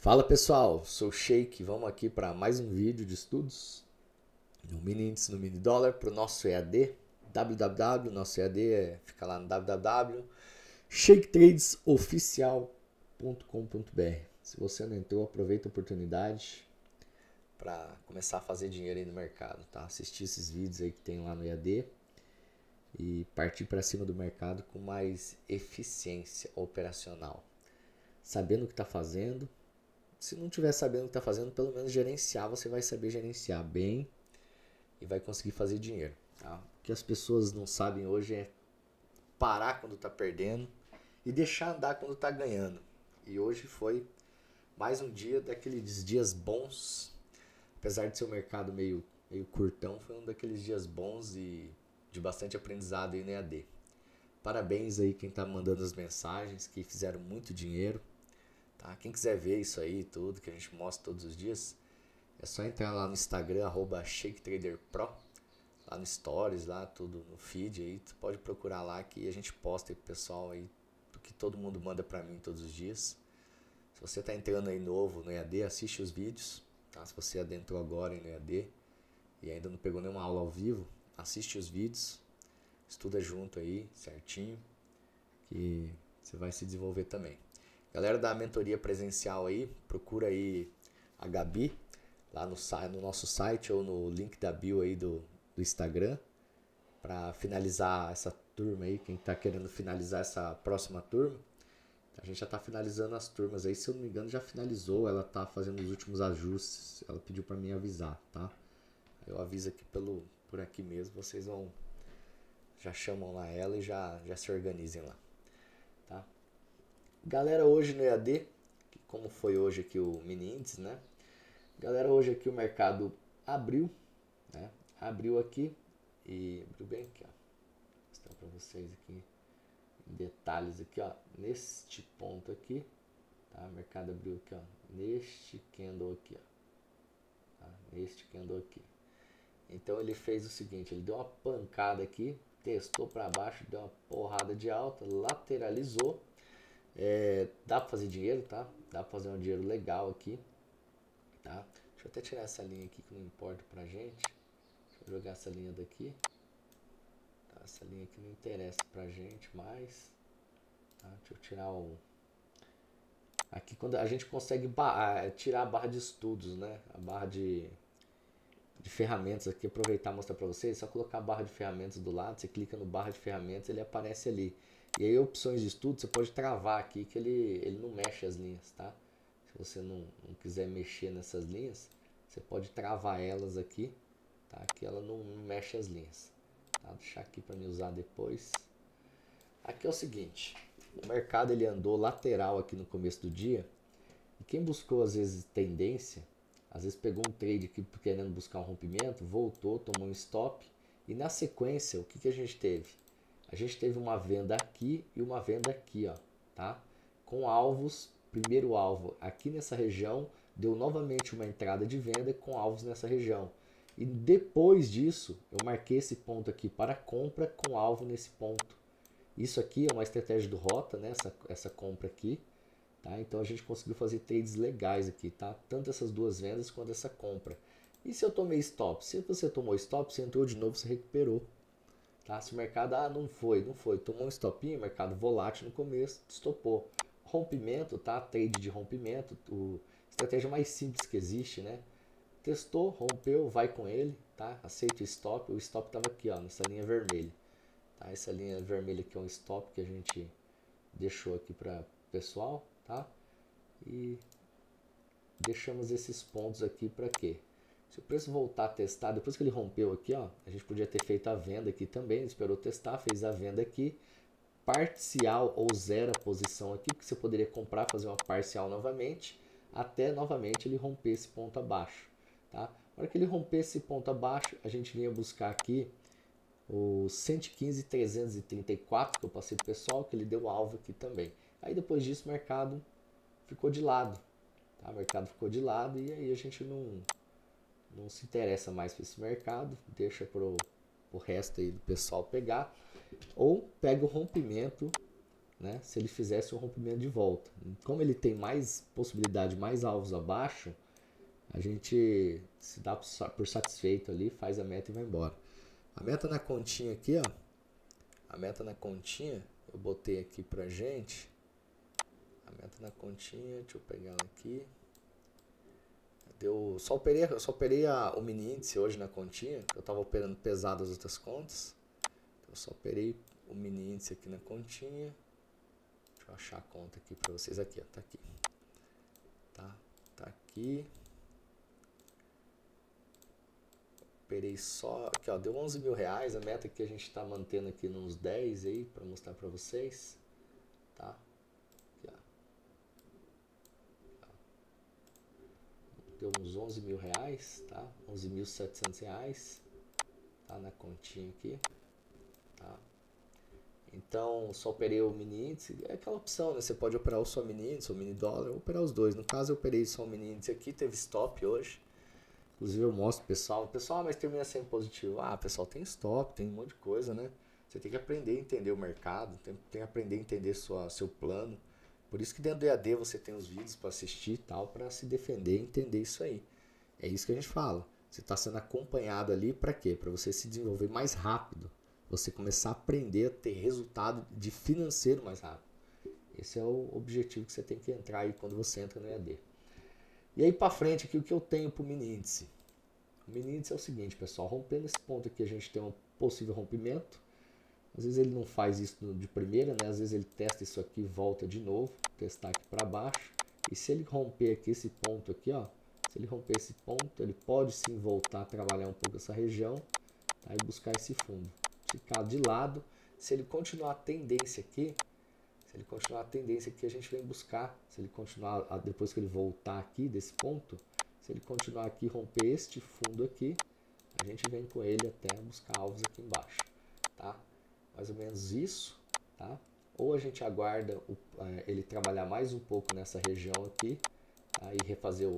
Fala pessoal, sou o Sheik, vamos aqui para mais um vídeo de estudos no mini índice, no mini dólar para o nosso EAD, www, nosso EAD fica lá no www.sheiktradesoficial.com.br. Se você não entrou, aproveita a oportunidade para começar a fazer dinheiro aí no mercado, tá? Assistir esses vídeos aí que tem lá no EAD e partir para cima do mercado com mais eficiência operacional, sabendo o que está fazendo. Se não estiver sabendo o que está fazendo, pelo menos gerenciar, você vai saber gerenciar bem e vai conseguir fazer dinheiro. Tá? O que as pessoas não sabem hoje é parar quando está perdendo e deixar andar quando está ganhando. E hoje foi mais um dia daqueles dias bons, apesar de ser um mercado meio curtão, foi um daqueles dias bons e de bastante aprendizado aí no EAD. Parabéns aí quem está mandando as mensagens, que fizeram muito dinheiro. Tá? Quem quiser ver isso aí, tudo que a gente mostra todos os dias, é só entrar lá no Instagram, @ShakeTraderPro, lá no Stories, lá tudo no feed aí, tu pode procurar lá que a gente posta aí pro pessoal aí, do que todo mundo manda pra mim todos os dias. Se você tá entrando aí novo no EAD, assiste os vídeos, tá? Se você adentrou agora no EAD e ainda não pegou nenhuma aula ao vivo, assiste os vídeos, estuda junto aí, certinho, que você vai se desenvolver também. Galera da mentoria presencial aí, procura aí a Gabi lá no nosso site ou no link da bio aí do Instagram para finalizar essa turma aí, quem está querendo finalizar essa próxima turma. A gente já está finalizando as turmas aí, se eu não me engano já finalizou, ela está fazendo os últimos ajustes, ela pediu para mim avisar, tá? Eu aviso aqui por aqui mesmo, vocês vão, já chamam lá ela e já se organizem lá, tá? Galera, hoje no EAD, como foi hoje aqui o mini índice, né? Galera, hoje aqui o mercado abriu, né? Abriu aqui e abriu bem aqui, ó. Vou mostrar para vocês aqui em detalhes aqui, ó, neste ponto aqui, tá? O mercado abriu aqui, ó, neste candle aqui, ó, tá? Neste candle aqui. Então ele fez o seguinte, ele deu uma pancada aqui, testou para baixo, deu uma porrada de alta, lateralizou. Dá para fazer dinheiro, tá? Dá para fazer um dinheiro legal aqui, tá? Deixa eu até tirar essa linha aqui que não importa pra gente. Deixa eu jogar essa linha daqui. Tá? Essa linha aqui não interessa pra gente mais. Tá? Deixa eu tirar o... Aqui quando a gente consegue tirar a barra de estudos, né? A barra de ferramentas aqui, aproveitar e mostrar pra vocês. É só colocar a barra de ferramentas do lado, você clica no barra de ferramentas, ele aparece ali. E aí opções de estudo, você pode travar aqui que ele não mexe as linhas, tá? Se você não quiser mexer nessas linhas, você pode travar elas aqui, tá? Que ela não mexe as linhas. Tá? Vou deixar aqui para me usar depois. Aqui é o seguinte, o mercado ele andou lateral aqui no começo do dia, e quem buscou às vezes tendência, às vezes pegou um trade aqui querendo buscar um rompimento, voltou, tomou um stop, e na sequência, o que a gente teve? A gente teve uma venda aqui e uma venda aqui, ó, tá? Com alvos, primeiro alvo aqui nessa região, deu novamente uma entrada de venda com alvos nessa região. E depois disso, eu marquei esse ponto aqui para compra com alvo nesse ponto. Isso aqui é uma estratégia do Rota, né? Essa compra aqui, tá? Então a gente conseguiu fazer trades legais aqui, tá? Tanto essas duas vendas quanto essa compra. E se eu tomei stop? Se você tomou stop, você entrou de novo, você recuperou. Tá? Se o mercado, não foi, tomou um stopinho, mercado volátil no começo, estopou. Rompimento, tá? Trade de rompimento, estratégia mais simples que existe, né? Testou, rompeu, vai com ele, tá? Aceita o stop estava aqui, ó, nessa linha vermelha. Tá? Essa linha vermelha aqui é um stop que a gente deixou aqui para o pessoal, tá? E deixamos esses pontos aqui para quê? Se o preço voltar a testar, depois que ele rompeu aqui, ó, a gente podia ter feito a venda aqui também, esperou testar, fez a venda aqui, parcial ou zero a posição aqui, porque você poderia comprar, fazer uma parcial novamente, até novamente ele romper esse ponto abaixo. Tá? Na hora que ele romper esse ponto abaixo, a gente vinha buscar aqui o 115.334, que eu passei pro pessoal, que ele deu alvo aqui também. Aí depois disso o mercado ficou de lado. Tá? O mercado ficou de lado e aí a gente não se interessa mais por esse mercado, deixa pro resto aí do pessoal pegar, ou pega o rompimento né, se ele fizesse um rompimento de volta. Como ele tem mais possibilidade, mais alvos abaixo, a gente se dá por satisfeito ali, faz a meta e vai embora. A meta na continha aqui, ó, a meta na continha, eu botei aqui pra gente, a meta na continha, deixa eu pegar ela aqui, só operei o mini índice hoje na continha, eu estava operando pesado as outras contas, eu só operei o mini índice aqui na continha. Deixa eu achar a conta aqui para vocês, aqui, ó, tá aqui, tá aqui, operei só, aqui ó, deu 11 mil reais, a meta que a gente está mantendo aqui nos 10 aí, para mostrar para vocês, tá, aqui, ó. Deu uns 11 mil reais, tá, 11.700 reais, tá, na continha aqui, tá. Então, só operei o mini índice, é aquela opção, né? Você pode operar só o mini índice, ou mini dólar, ou operar os dois. No caso, eu operei só o mini índice aqui, teve stop hoje. Inclusive, eu mostro pro pessoal, mas termina sendo positivo. Ah, pessoal, tem stop, tem um monte de coisa, né? Você tem que aprender a entender o mercado, tem que aprender a entender seu plano. Por isso que dentro do EAD você tem os vídeos para assistir e tal, para se defender e entender isso aí. É isso que a gente fala. Você está sendo acompanhado ali para quê? Para você se desenvolver mais rápido. Você começar a aprender a ter resultado de financeiro mais rápido. Esse é o objetivo que você tem que entrar aí quando você entra no EAD. E aí para frente aqui o que eu tenho para o mini índice. O mini índice é o seguinte, pessoal, rompendo esse ponto aqui a gente tem um possível rompimento. Às vezes ele não faz isso de primeira, né? Às vezes ele testa isso aqui e volta de novo, testar aqui para baixo. E se ele romper aqui esse ponto aqui, ó, se ele romper esse ponto, ele pode sim voltar a trabalhar um pouco essa região, tá? E buscar esse fundo. Ficar de lado, se ele continuar a tendência aqui, a gente vem buscar, se ele continuar, depois que ele voltar aqui desse ponto, se ele continuar aqui, romper este fundo aqui, a gente vem com ele até buscar alvos aqui embaixo, tá? Mais ou menos isso, tá? Ou a gente aguarda ele trabalhar mais um pouco nessa região aqui, tá? E refazer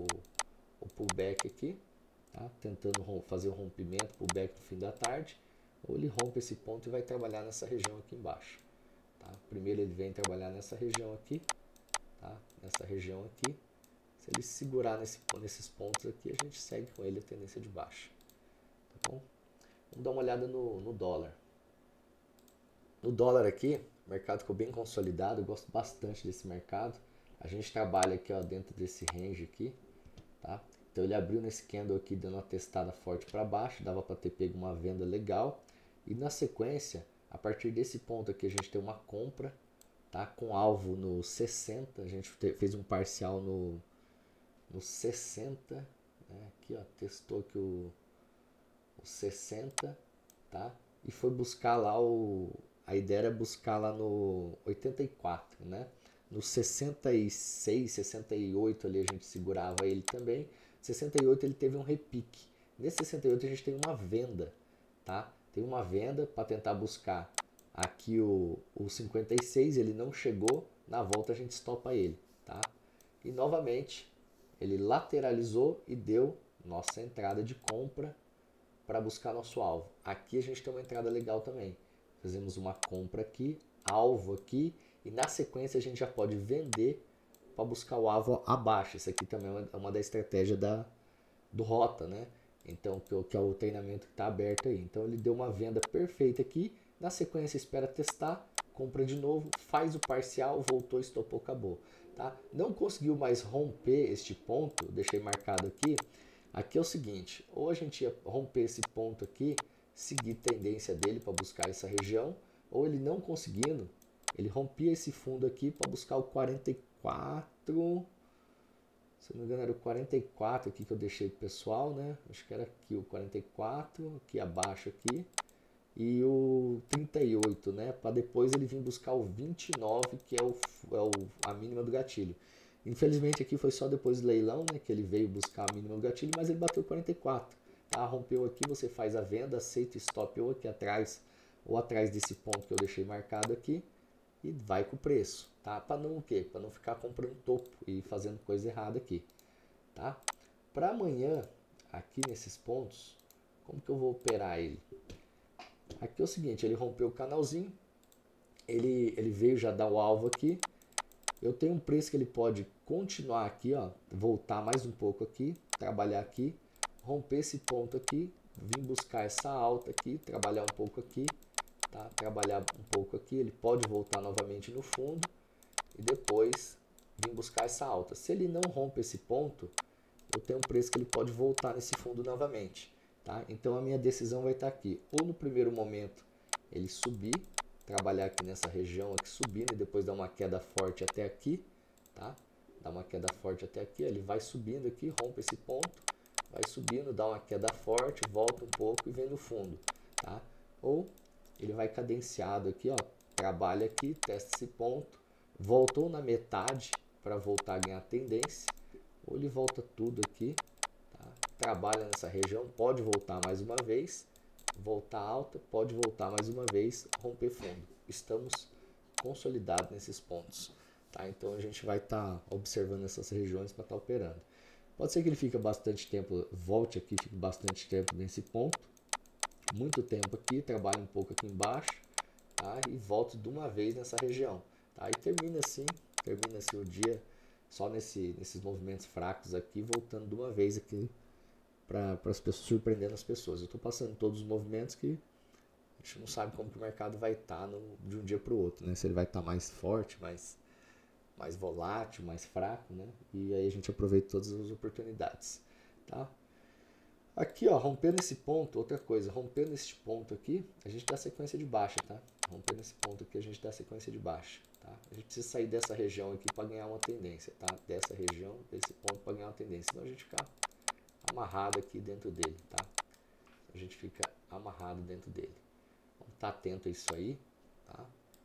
o pullback aqui, tá? Tentando fazer o rompimento, pullback no fim da tarde, ou ele rompe esse ponto e vai trabalhar nessa região aqui embaixo. Tá? Primeiro ele vem trabalhar nessa região aqui, tá? Nessa região aqui. Se ele segurar nesses pontos aqui, a gente segue com ele a tendência de baixa. Tá bom? Vamos dar uma olhada no dólar. No dólar aqui, o mercado ficou bem consolidado, eu gosto bastante desse mercado. A gente trabalha aqui, ó, dentro desse range aqui, tá? Então ele abriu nesse candle aqui, dando uma testada forte para baixo, dava para ter pego uma venda legal. E na sequência, a partir desse ponto aqui, a gente tem uma compra, tá? Com alvo no 60, a gente fez um parcial no 60, né? Aqui, ó, testou aqui o 60, tá? E foi buscar lá a ideia era buscar lá no 84, né? No 66, 68 ali a gente segurava ele também. 68 ele teve um repique. Nesse 68 a gente tem uma venda, tá? Tem uma venda para tentar buscar aqui o 56, ele não chegou, na volta a gente estopa ele, tá? E novamente ele lateralizou e deu nossa entrada de compra para buscar nosso alvo. Aqui a gente tem uma entrada legal também. Fazemos uma compra aqui, alvo aqui, e na sequência a gente já pode vender para buscar o alvo abaixo. Isso aqui também é uma da estratégia do rota, né? Então, que é o treinamento que está aberto aí. Então ele deu uma venda perfeita aqui, na sequência espera testar, compra de novo, faz o parcial, voltou, estopou, acabou. Tá? Não conseguiu mais romper este ponto, deixei marcado aqui. Aqui é o seguinte, ou a gente ia romper esse ponto aqui, seguir tendência dele para buscar essa região, ou ele não conseguindo, ele rompia esse fundo aqui para buscar o 44, se não me engano era o 44 aqui que eu deixei pro pessoal, né? Acho que era aqui o 44, aqui abaixo aqui, e o 38, né? Para depois ele vir buscar o 29, que é a mínima do gatilho. Infelizmente aqui foi só depois do leilão, né, que ele veio buscar a mínima do gatilho, mas ele bateu 44. Tá? Rompeu aqui, você faz a venda, aceita o stop ou aqui atrás, ou atrás desse ponto que eu deixei marcado aqui, e vai com o preço, tá? Para não o quê? Para não ficar comprando topo e fazendo coisa errada aqui, tá? Para amanhã, aqui nesses pontos, como que eu vou operar ele? Aqui é o seguinte, ele rompeu o canalzinho, ele veio já dar o alvo aqui. Eu tenho um preço que ele pode continuar aqui, ó, voltar mais um pouco aqui, trabalhar aqui, romper esse ponto aqui, vir buscar essa alta aqui, trabalhar um pouco aqui, tá? Trabalhar um pouco aqui, ele pode voltar novamente no fundo e depois vir buscar essa alta. Se ele não rompe esse ponto, eu tenho um preço que ele pode voltar nesse fundo novamente, tá? Então a minha decisão vai estar aqui, ou no primeiro momento ele subir, trabalhar aqui nessa região aqui subindo e depois dar uma queda forte até aqui, tá? Dá uma queda forte até aqui, ele vai subindo aqui, rompe esse ponto, vai subindo, dá uma queda forte, volta um pouco e vem no fundo, tá? Ou ele vai cadenciado aqui, ó, trabalha aqui, testa esse ponto, voltou na metade para voltar a ganhar tendência, ou ele volta tudo aqui, tá? Trabalha nessa região, pode voltar mais uma vez, voltar alta, pode voltar mais uma vez, romper fundo. Estamos consolidados nesses pontos, tá? Então a gente vai estar observando essas regiões para estar operando. Pode ser que ele fique bastante tempo, volte aqui, fique bastante tempo nesse ponto, muito tempo aqui, trabalhe um pouco aqui embaixo, tá? E volte de uma vez nessa região, tá? E termina assim o dia só nesses movimentos fracos aqui, voltando de uma vez aqui para as pessoas, surpreendendo as pessoas. Eu estou passando todos os movimentos que a gente não sabe como que o mercado vai estar de um dia para o outro, né? Se ele vai estar mais forte, mais volátil, mais fraco, né? E aí a gente aproveita todas as oportunidades, tá? Aqui, ó, rompendo esse ponto, outra coisa, rompendo esse ponto aqui, a gente dá sequência de baixa, tá? Rompendo esse ponto aqui, a gente dá sequência de baixa, tá? A gente precisa sair dessa região aqui para ganhar uma tendência, tá? Dessa região, desse ponto para ganhar uma tendência, senão a gente fica amarrado aqui dentro dele, tá? A gente fica amarrado dentro dele. Vamos estar atento a isso aí, tá?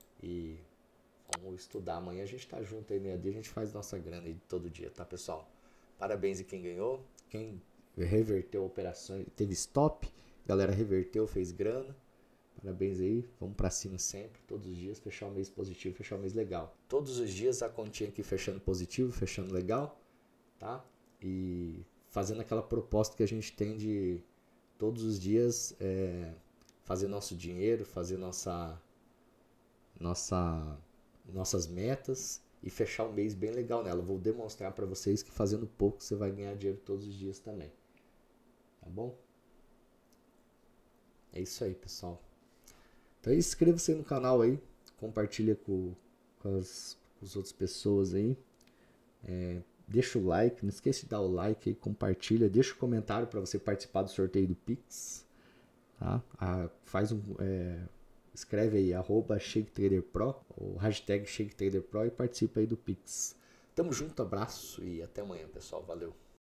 E vamos estudar. Amanhã a gente tá junto aí, meia-dia, a gente faz nossa grana aí todo dia, tá, pessoal? Parabéns a quem ganhou, quem reverteu a operação, teve stop, galera reverteu, fez grana. Parabéns aí, vamos pra cima sempre, todos os dias, fechar o mês positivo, fechar o mês legal. Todos os dias a continha aqui fechando positivo, fechando legal, tá? E fazendo aquela proposta que a gente tem de todos os dias fazer nosso dinheiro, fazer nossas metas e fechar o mês bem legal nela. Eu vou demonstrar para vocês que fazendo pouco você vai ganhar dinheiro todos os dias também. Tá bom? É isso aí, pessoal. Então inscreva-se no canal aí, compartilha com as outras pessoas aí. Deixa o like, não esqueça de dar o like aí, compartilha, deixa o comentário para você participar do sorteio do Pix. Tá? Escreve aí @ShakeTraderPro ou hashtag ShakeTraderPro e participa aí do Pix. Tamo junto, abraço e até amanhã, pessoal. Valeu!